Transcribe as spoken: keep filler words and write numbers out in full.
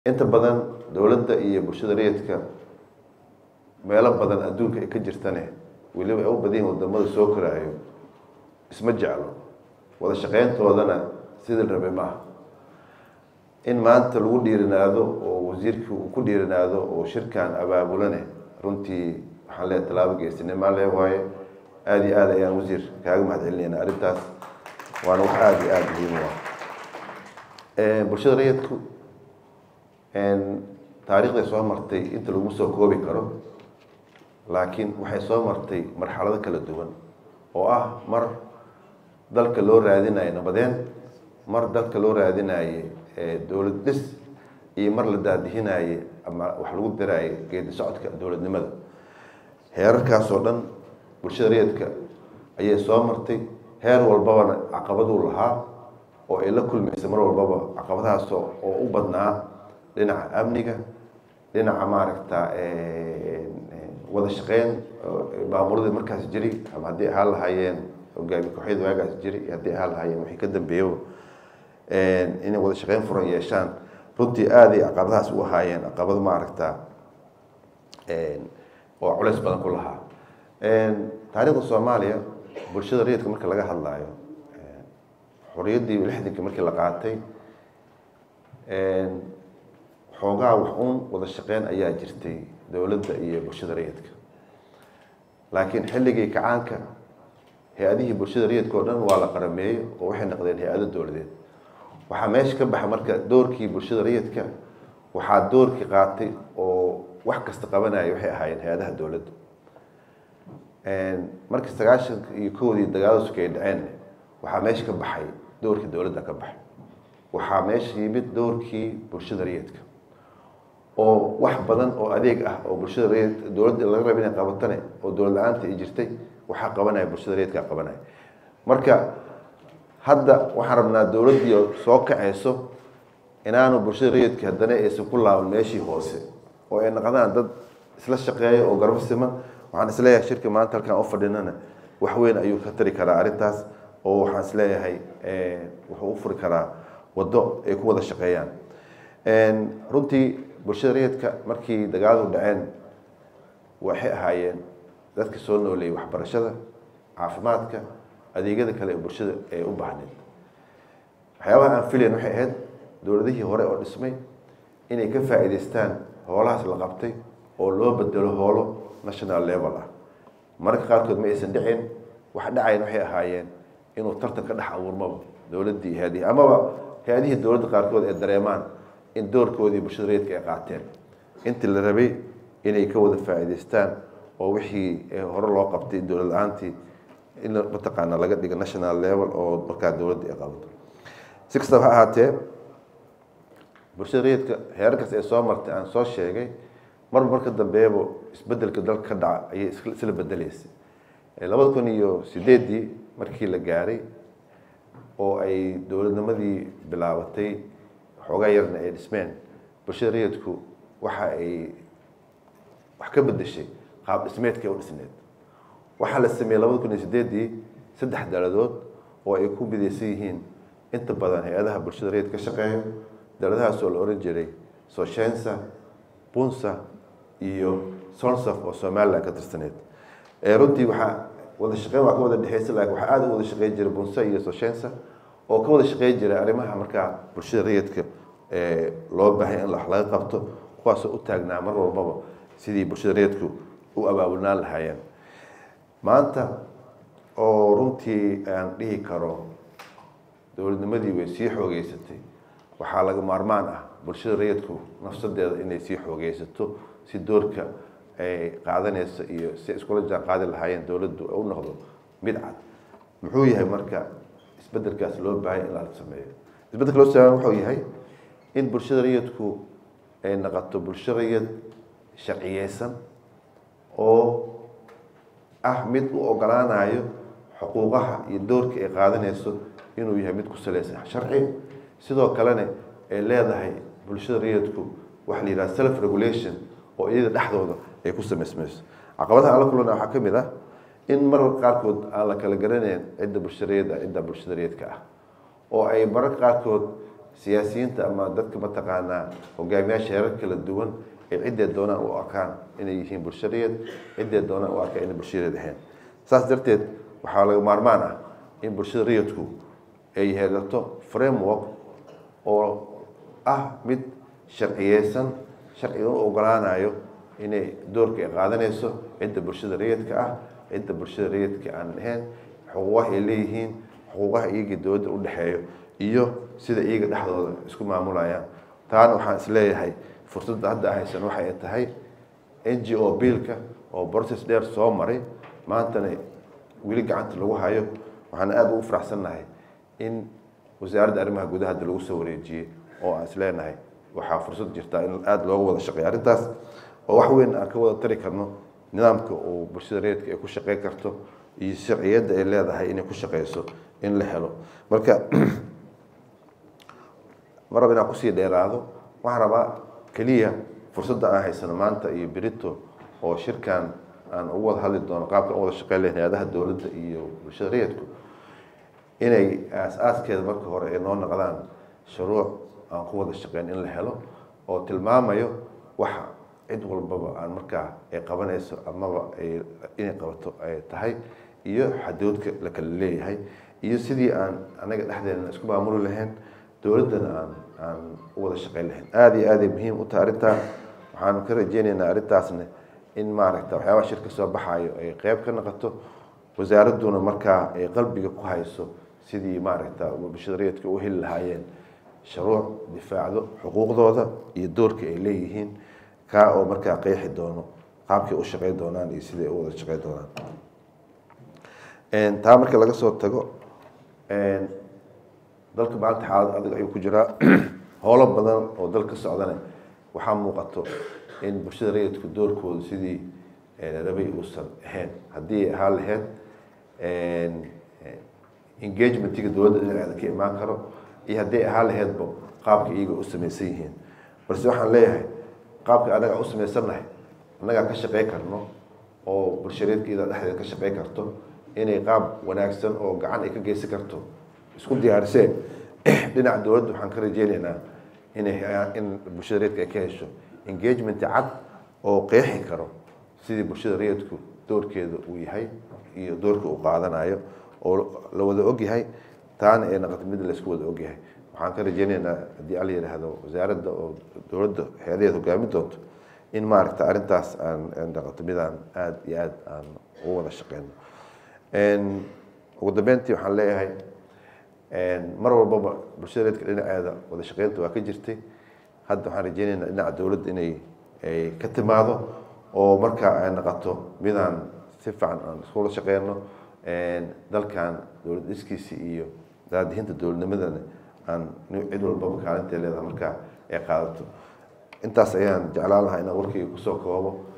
inta badan dowladda iyo bulshada rayidka meelo badan adduunka ay ka jirtane weliba ay u badan yihiin wadamada soo koraayo isma jeclo wada shaqayntoodana sidii la rabay maaha in maanta lagu dhiirinaado oo wasiirkii uu ku dhiirinaado oo shirkan abaabulane runtii waxaan leeyahay tallaabo geesinimo leh waaye aada iyo aad ayaan wasiir kaaga mahadcelinaynaa arrintaas waana wax aada iyo aada muhiim u ah bulshada rayidku taariikhday soo martay inta lagu soo koobi karo laakiin waxay soo martay marxalado kala duwan oo ah mar dalka loo raadinayo nabadeen mar dalka loo raadinayo dowlad dhis iyo mar la daadihinayo ama wax lagu darayo geedi socodka dowladnimada heerarkaas oo dhan bulshada rayidka ayay soo martay heer walbabana caqabaduu lahaa oo ay la kulmaysa mar walbaba caqabadahaas oo u badnaa dhinaca amniga dhinaca maaragta wada shaqeyn maamuladii markaas jiri ama haddii ahaan lahaayeen hogaamiye kooxyada waagaas jiri iyo haddii ahaan lahaayeen wixii ka dambeeyo inay wada shaqeyn furan yeeshaan runtii aada ay caqabadahaas u ahaayeen caqabado maaragta oo culays badan ku lahaa taariikhda soomaaliya bulshada rayidka marka laga hadlaayo xorriyaddii lixdankii markii la qaatay xoogaa wax uun wada shaqeyn ayaa jirtay dowladda iyo bulshada rayidka laakiin xilligii kacaanka hay-adihii bulshada rayidka oo dhan waa la qarameeyey oo waxay noqdeen hay-ado dowladeed waxaa meesha ka baxa marka doorkii bulshada rayidka waxaa doorkii qaatay oo wax kasta qabanaya waxay ahaayeen hay-adaha dowladda markii sagaashanka iyo kowdii dagaalada sukay dhaceen waxaa meesha ka baxay doorkii dowladda ka baxay waxaa meesha yimid doorkii bulshada rayidka oo wax badan oo adeeg ah oo bulshada rayid dowladda laga raba inay qabatane oo dowlad la-aanta ay jirtay waxaa qabanaya bulshada rayidkaa qabanaya marka hadda waxaan rabnaa dowladdii soo kacayso inaanu bulshada rayidka haddana aysan ku laaban meeshii hoose oo ay noqdaan dad isla shaqeeya oo garbo siman waxaan isleeyahay shirka maanta halkaan u fadhinana wax weyn ayuu ka tari karaa arrintaas oo waxaan isleeyahay wuxuu u furi karaa waddo ay ku wada shaqeeyaan runtii bulshada rayidka markii dagaaladu dhaceen waxay ahaayeen dadka soo nooleeyay waxbarashada caafimaadka adeegyada kale ee bulshada ee u baahneed waxyaabaha aan filayn waxay ahayd dowladihii hore oo dhismay inay ka faa'iidaystaan hoolahaas la qabtay oo loo bedelo hoolo national level ah mararka qaarkood ma aysan dhicin wax dhacayn waxay ahaayeen inuu tartan ka dhex abuurmaba dowladdii hay-adihii amaba hay-adihii dowladda qaarkood ee dareemaan in doorkoodii bulshada rayidka ay qaateen intii la rabay inay ka wada faa'iidaystaan oo wixii hore loo qabtay dowlad la-aantii in mataqaana laga dhigo national level oo markaa dowladda ay qabato si kastaba ha ahaatee bulshada rayidka heerarkaas ay soo martay aan soo sheegay marba marka dambeebo isbedelka dalka ka dhaca ayay isla bedeleysay labada kun iyo sideeddii markii la gaaray oo ay dowladnimadii bilaabatay xoogaa yarna ay dhismeen bulshada rayidku waxa ay wax ka bedeshay qaab dhismeedka u dhisneed waxaa la sameeyey labada kun iyo sideeddii saddex dowladood oo ay ku midaysan yihiin inta badan hay-adaha bulshada rayidka ka shaqeeyo dowladahaas oo la oran jiray soshensa bunsa iyo sonsaf oo somaliland ka tirsaneed runtii waxaa wada shaqeyn waa ka wada dhexeysa laakiin waxaa aada u wada shaqeyn jiray bunsa iyo soshensa oo ka wada shaqeyn jiray arrimaha markaa bulshada rayidka loo baahanya in wax laga qabto kuwaasoo u taagnaa mar walbaba sidii bulshada rayidku u abaabulnaan lahaayeen maanta oo runtii aan dhihi karo dowladnimadii way sii xoogeysatay waxaa laga maarmaan ah bulshada rayidku nafsadeeda inay sii xoogeysato si doorka ay qaadanaysa iyo si iskula jaan qaadi lahaayeen dowladdu u noqdo mid cad muxuu yahay marka isbedelkaas loo baahanya in la sameeyo isbedelka loo sameeyo wuxuu yahay in bulshada rayidku ay noqoto bulsho rayid sharciyeysan oo ah mid u ogolaanayo xuquuqaha iyo doorka ay qaadanayso inuu yahay mid ku salaysan sharci sidoo kalena ay leedahay bulshada rayidku waxa la yidhaha self regulation oo iyada dhexdooda ay ku samaysmayso caqabadaha aan la kulana waxaa ka mid ah in mararka qaarkood aan la kala garanayn cidda bulshada rayidka cidda bulshada rayidka ah oo ay mararka qaarkood siyaasiyiinta ama dadka mataqaanaa hogaamiyaasha heerar kala duwan ay ciddee doonaan u arkaan inay yihiin bulshadeed ciddee doonaan u arkaan inay bulshadeed ahayn saas darteed waxaa laga maarmaan ah in bulshada rayidku ay yeelato framework oo ah mid sharciyeysan sharciga u ogolaanayo inay doorka ay qaadanayso cidda bulshada rayidka ah cidda bulshada rayidka aan ahayn xuquuqaha ay leeyihiin xuquuqaha iyaga dowladda u dhexeeyo iyo sida iyaga dhexdooda isku maamulayaan taana waxaan isleeyahay fursadda hadda haysan waxay tahay n g o biilka oo process dheer soo maray maantana weli gacanta lagu hayo waxaan aad ugu faraxsannahay in wasaaradda arrimaha gudaha hadda lagu soo wareejiyey oo aan isleenahay waxaa fursad jirtaa in aada looga wada shaqeeyo arrintaas oo wax weyn aan ka wada tari karno nidaamka uu bulshada rayidka ay ku shaqeyn karto iyo sharciyadda ay leedahay inay ku shaqeyso in la helo marka ma raba inaan kusii dheeraado waxaan rabaa keliya fursadda aan haysano maanta iyo berito oo shirkan aan ugu wada hadli doono qaabka aan wada shaqeyn lahayn hay-adaha dowladda iyo bulshada rayidku inay aas-aaskeeda marka hore ay noo noqdaan shuruuc aan ku wada shaqeyn in la helo oo tilmaamayo waxa cid walbaba aan markaa ay qabanayso amaba ay inay qabato ay tahay iyo xadoodka la kala leeyahay iyo sidii aan anaga dhexdeena isku maamuli lahayn dowladdana aan aan u wada shaqeyn lahayn aada iyo aad ay muhiim u tahay arrintaa waxaanu ka rajeynaynaa arrintaasna in maaragta waxyaabaha shirka soo baxaayo ay qeyb ka noqoto wasaaradduna markaa ay qalbiga ku hayso sidii maaragta bulshada rayidka u heli lahaayeen shuruuc difaacdo xuquuqdooda iyo doorka ay leeyihiin kaa oo markaa qeexi doono qaabkay u shaqeyn doonaan iyo siday u wada shaqeyn doonaan taa marka laga soo tago dalka maanta xaalad adag ayuu ku jiraa howlo badan oo dalka socdana waxaa muuqato in bulshada rayidku doorkooda sidii rabay uusan ahayn haddii ay ahaan lahayd engagementiga dowladda dhinaceeda ka imaan karo iyo haddii ahaan lahaydba qaabka iyaga u samaysan yihiin balse waxaan leeyahay qaabka anaga u samaysannahay annagaa ka shaqey karno oo bulshada rayidka iyada dhexdeeda ka shaqey karto inay qaab wanaagsan oo gacan ay ka geysan karto isku diyaariseen dhinaca dowladda waxaan ka rajeynaynaa inay in bulshada rayidka ay ka hesho engagement cad oo qeexi karo sidii bulshada rayidku doorkeeda uu yahay iyo doorka uu qaadanayo oo la wada ogyahay taana ay noqoto mid la isku wada ogyahay waxaan ka rajeynaynaa haddii ala yidhaahdo wasaaradda oo dowladda hay-adaheed hogaamin doonto in maaragta arrintaas aan noqoto mid aan aada iyo aada aan ugu wada shaqeyno ugu dambeyntii waxaan leeyahay mar walbaba bulshada rayidka dhinaceeda wada shaqeynta waa ka jirtay hadda waxaan rajeynaynaa dhinaca dowladda inay ay ka timaado oo markaa ay noqoto midaan si fiican aan iskula shaqeyno dalkan dowlad dhiskiisi iyo daadihinta dowladnimadana aan cid walbaba kaalinta leedahay markaa ay qaadato intaas ayaan jeclaan lahaa inaan warkayga kusoo koobo